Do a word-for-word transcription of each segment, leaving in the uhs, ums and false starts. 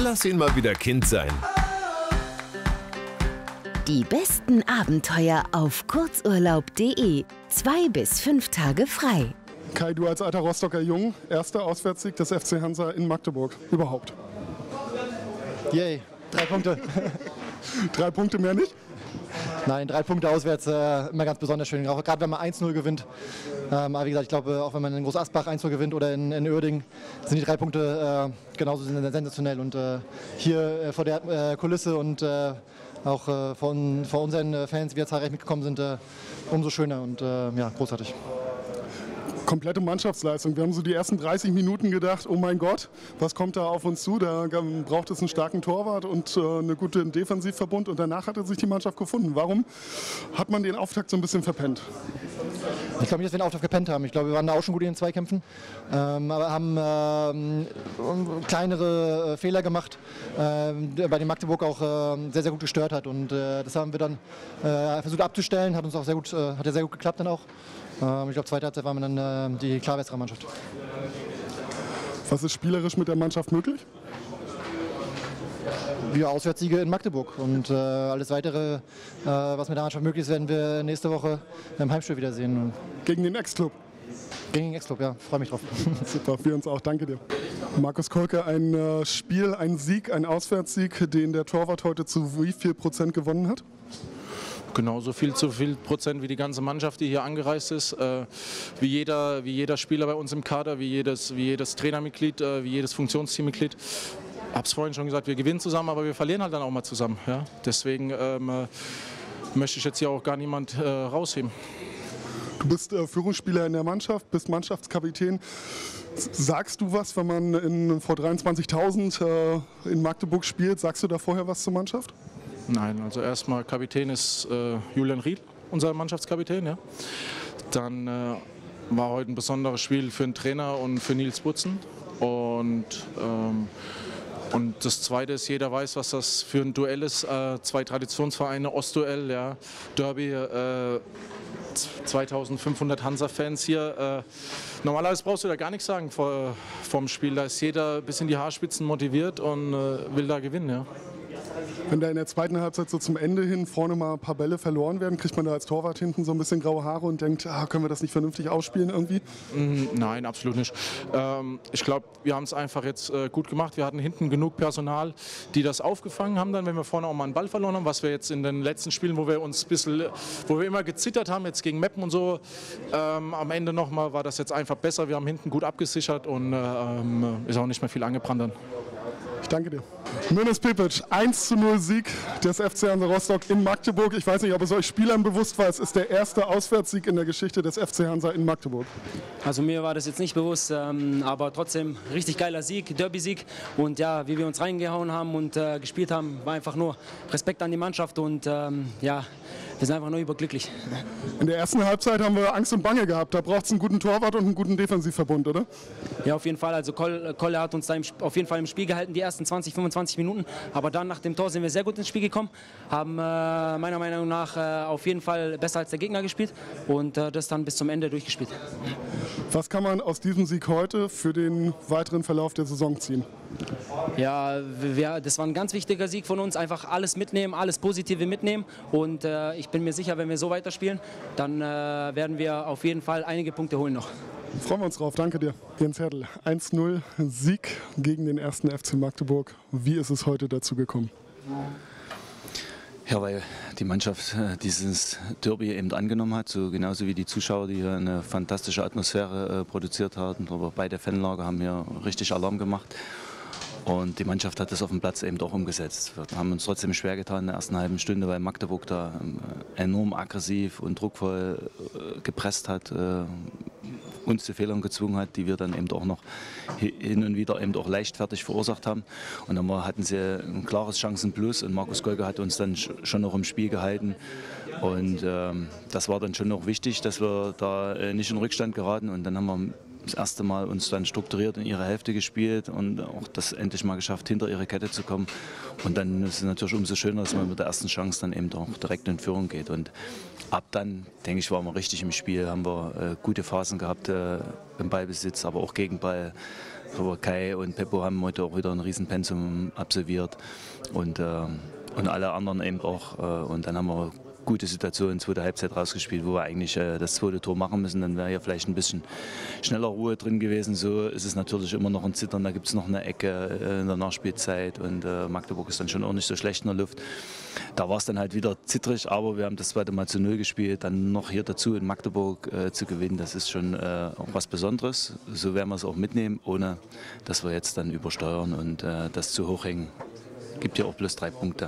Lass ihn mal wieder Kind sein. Die besten Abenteuer auf kurzurlaub punkt de. Zwei bis fünf Tage frei. Kai, du als alter Rostocker Jung, erster Auswärtssieg des F C Hansa in Magdeburg überhaupt. Yay, drei Punkte. Drei Punkte mehr nicht? Nein, drei Punkte auswärts, äh, immer ganz besonders schön. Auch gerade wenn man eins null gewinnt. Ähm, aber wie gesagt, ich glaube, auch wenn man in Groß Asbach eins null gewinnt oder in, in Uerdingen, sind die drei Punkte äh, genauso sensationell. Und äh, hier äh, vor der äh, Kulisse und äh, auch äh, von, von unseren Fans, wie wir zahlreich mitgekommen sind, äh, umso schöner und äh, ja, großartig. Komplette Mannschaftsleistung. Wir haben so die ersten dreißig Minuten gedacht, oh mein Gott, was kommt da auf uns zu? Da braucht es einen starken Torwart und äh, einen guten Defensivverbund und danach hat sich die Mannschaft gefunden. Warum hat man den Auftakt so ein bisschen verpennt? Ich glaube nicht, dass wir den Auftakt gepennt haben. Ich glaube, wir waren da auch schon gut in den Zweikämpfen, ähm, aber haben ähm, kleinere äh, Fehler gemacht, äh, bei dem Magdeburg auch äh, sehr, sehr gut gestört hat. Und äh, das haben wir dann äh, versucht abzustellen, hat uns auch sehr gut, äh, hat ja sehr gut geklappt dann auch. Ähm, ich glaube, zweite Halbzeit waren wir dann äh, die klar bessere Mannschaft. Was ist spielerisch mit der Mannschaft möglich? Ja, Auswärtssiege in Magdeburg und äh, alles Weitere, äh, was mit der Mannschaft möglich ist, werden wir nächste Woche im Heimspiel wiedersehen. Gegen den Ex-Club? Gegen den Ex-Club, ja, freue mich drauf. Super, wir uns auch, danke dir. Markus Kolke, ein äh, Spiel, ein Sieg, ein Auswärtssieg, den der Torwart heute zu wie viel Prozent gewonnen hat? Genauso viel zu viel Prozent wie die ganze Mannschaft, die hier angereist ist, äh, wie, jeder, wie jeder Spieler bei uns im Kader, wie jedes, wie jedes Trainermitglied, äh, wie jedes Funktionsteammitglied. Ich habe es vorhin schon gesagt, wir gewinnen zusammen, aber wir verlieren halt dann auch mal zusammen. Ja? Deswegen ähm, äh, möchte ich jetzt hier auch gar niemand äh, rausheben. Du bist äh, Führungsspieler in der Mannschaft, bist Mannschaftskapitän. Sagst du was, wenn man in, vor dreiundzwanzigtausend äh, in Magdeburg spielt? Sagst du da vorher was zur Mannschaft? Nein, also erstmal Kapitän ist äh, Julian Ried, unser Mannschaftskapitän. Ja? Dann äh, war heute ein besonderes Spiel für den Trainer und für Nils Butzen. Und, ähm, und das Zweite ist, jeder weiß, was das für ein Duell ist. Äh, zwei Traditionsvereine, Ostduell, ja, Derby. Äh, zweitausendfünfhundert Hansa-Fans hier. Äh, normalerweise brauchst du da gar nichts sagen vor, vor dem Spiel. Da ist jeder bis in die Haarspitzen motiviert und äh, will da gewinnen. Ja. Wenn da in der zweiten Halbzeit so zum Ende hin vorne mal ein paar Bälle verloren werden, kriegt man da als Torwart hinten so ein bisschen graue Haare und denkt, ah, können wir das nicht vernünftig ausspielen irgendwie? Nein, absolut nicht. Ähm, ich glaube, wir haben es einfach jetzt äh, gut gemacht. Wir hatten hinten genug Personal, die das aufgefangen haben, dann, wenn wir vorne auch mal einen Ball verloren haben, was wir jetzt in den letzten Spielen, wo wir uns ein bisschen, wo wir immer gezittert haben, jetzt gegen Meppen und so, ähm, am Ende nochmal war das jetzt einfach besser. Wir haben hinten gut abgesichert und äh, ähm, ist auch nicht mehr viel angebrannt dann. Ich danke dir. Mirnes Pepic, eins zu null Sieg des F C Hansa Rostock in Magdeburg. Ich weiß nicht, ob es euch Spielern bewusst war, es ist der erste Auswärtssieg in der Geschichte des F C Hansa in Magdeburg. Also mir war das jetzt nicht bewusst, ähm, aber trotzdem richtig geiler Sieg, Derby-Sieg. Und ja, wie wir uns reingehauen haben und äh, gespielt haben, war einfach nur Respekt an die Mannschaft und ähm, ja, wir sind einfach nur überglücklich. In der ersten Halbzeit haben wir Angst und Bange gehabt. Da braucht es einen guten Torwart und einen guten Defensivverbund, oder? Ja, auf jeden Fall. Also Kolle hat uns da im, auf jeden Fall im Spiel gehalten, die ersten zwanzig, fünfundzwanzig Minuten. Aber dann nach dem Tor sind wir sehr gut ins Spiel gekommen, haben äh, meiner Meinung nach äh, auf jeden Fall besser als der Gegner gespielt und äh, das dann bis zum Ende durchgespielt. Was kann man aus diesem Sieg heute für den weiteren Verlauf der Saison ziehen? Ja, wir, das war ein ganz wichtiger Sieg von uns. Einfach alles mitnehmen, alles Positive mitnehmen. Und äh, ich bin mir sicher, wenn wir so weiterspielen, dann äh, werden wir auf jeden Fall einige Punkte holen noch. Freuen wir uns drauf. Danke dir. Jens Hertel, eins zu null Sieg gegen den ersten F C Magdeburg. Wie ist es heute dazu gekommen? Ja, weil die Mannschaft dieses Derby eben angenommen hat, so genauso wie die Zuschauer, die hier eine fantastische Atmosphäre äh, produziert haben. Aber beide Fanlager haben hier richtig Alarm gemacht. Und die Mannschaft hat das auf dem Platz eben auch umgesetzt. Wir haben uns trotzdem schwer getan in der ersten halben Stunde, weil Magdeburg da enorm aggressiv und druckvoll gepresst hat, uns zu Fehlern gezwungen hat, die wir dann eben auch noch hin und wieder eben auch leichtfertig verursacht haben. Und dann hatten sie ein klares Chancenplus und Markus Kolke hat uns dann schon noch im Spiel gehalten. Und ähm, das war dann schon noch wichtig, dass wir da nicht in Rückstand geraten. Und dann haben wir das erste Mal uns dann strukturiert in ihre Hälfte gespielt und auch das endlich mal geschafft, hinter ihre Kette zu kommen. Und dann ist es natürlich umso schöner, dass man mit der ersten Chance dann eben auch direkt in Führung geht. Und ab dann, denke ich, waren wir richtig im Spiel, haben wir äh, gute Phasen gehabt äh, im Ballbesitz, aber auch Gegenball. Aber Kai und Peppo haben heute auch wieder ein Riesenpensum absolviert und, äh, und alle anderen eben auch. Äh, und dann haben wir gute Situationen, zweite Halbzeit rausgespielt, wo wir eigentlich äh, das zweite Tor machen müssen. Dann wäre hier vielleicht ein bisschen schneller Ruhe drin gewesen. So ist es natürlich immer noch ein Zittern. Da gibt es noch eine Ecke äh, in der Nachspielzeit und äh, Magdeburg ist dann schon auch nicht so schlecht in der Luft. Da war es dann halt wieder zittrig, aber wir haben das zweite Mal zu null gespielt. Dann noch hier dazu in Magdeburg äh, zu gewinnen, das ist schon äh, auch was Besonderes. So werden wir es auch mitnehmen, ohne dass wir jetzt dann übersteuern und äh, das zu hoch hängen. Gibt ja auch bloß drei Punkte.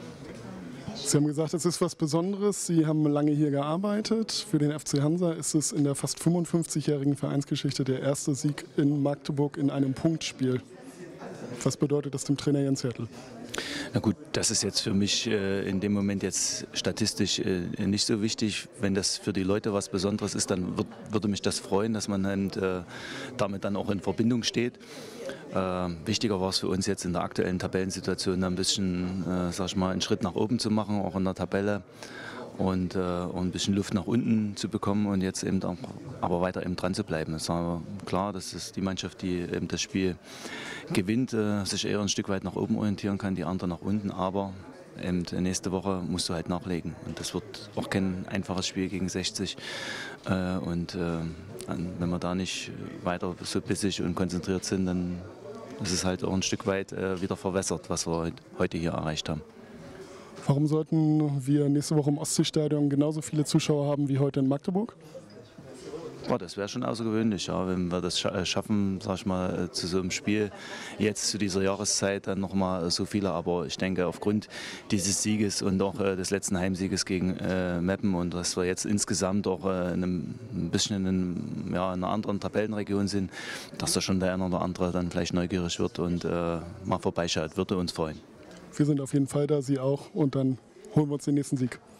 Sie haben gesagt, es ist was Besonderes. Sie haben lange hier gearbeitet. Für den F C Hansa ist es in der fast fünfundfünfzigjährigen Vereinsgeschichte der erste Sieg in Magdeburg in einem Punktspiel. Was bedeutet das dem Trainer Jens Hertel? Na gut, das ist jetzt für mich äh, in dem Moment jetzt statistisch äh, nicht so wichtig. Wenn das für die Leute was Besonderes ist, dann würd, würde mich das freuen, dass man dann, äh, damit dann auch in Verbindung steht. Äh, wichtiger war es für uns jetzt in der aktuellen Tabellensituation ein bisschen, äh, sag ich mal, einen Schritt nach oben zu machen, auch in der Tabelle. Und, äh, und ein bisschen Luft nach unten zu bekommen und jetzt eben auch, aber weiter eben dran zu bleiben. Es war klar, dass es die Mannschaft, die eben das Spiel gewinnt, äh, sich eher ein Stück weit nach oben orientieren kann, die andere nach unten. Aber eben nächste Woche musst du halt nachlegen. Und das wird auch kein einfaches Spiel gegen sechzig. Äh, und äh, wenn wir da nicht weiter so bissig und konzentriert sind, dann ist es halt auch ein Stück weit äh, wieder verwässert, was wir heute hier erreicht haben. Warum sollten wir nächste Woche im Ostseestadion genauso viele Zuschauer haben wie heute in Magdeburg? Boah, das wäre schon außergewöhnlich, ja, wenn wir das schaffen, sag ich mal, zu so einem Spiel jetzt zu dieser Jahreszeit dann nochmal so viele. Aber ich denke, aufgrund dieses Sieges und auch äh, des letzten Heimsieges gegen äh, Meppen und dass wir jetzt insgesamt auch äh, in einem, ein bisschen in, einem, ja, in einer anderen Tabellenregion sind, dass da schon der eine oder andere dann vielleicht neugierig wird und äh, mal vorbeischaut, würde uns freuen. Wir sind auf jeden Fall da, Sie auch, und dann holen wir uns den nächsten Sieg.